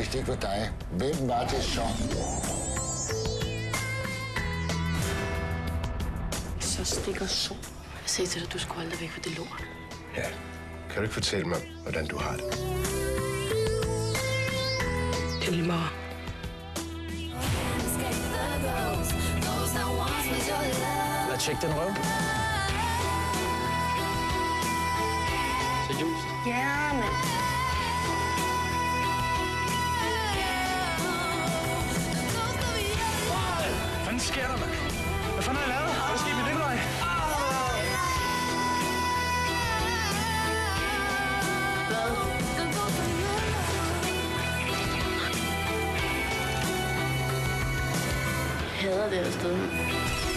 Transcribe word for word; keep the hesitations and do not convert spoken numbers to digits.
hvis det ikke var dig, hvem var det så? Så stikker så. Jeg sagde til dig, at du skulle holde dig væk fra det lort. Ja. Kan du ikke fortælle mig, hvordan du har det? Det er lige meget. Lad tjekke den røv. Seriøst? Ja, men... Hvad fanden sker der, mand? Hvad fanden har jeg lavet? Hvad sker med Nikolaj? Jeg hader det her sted.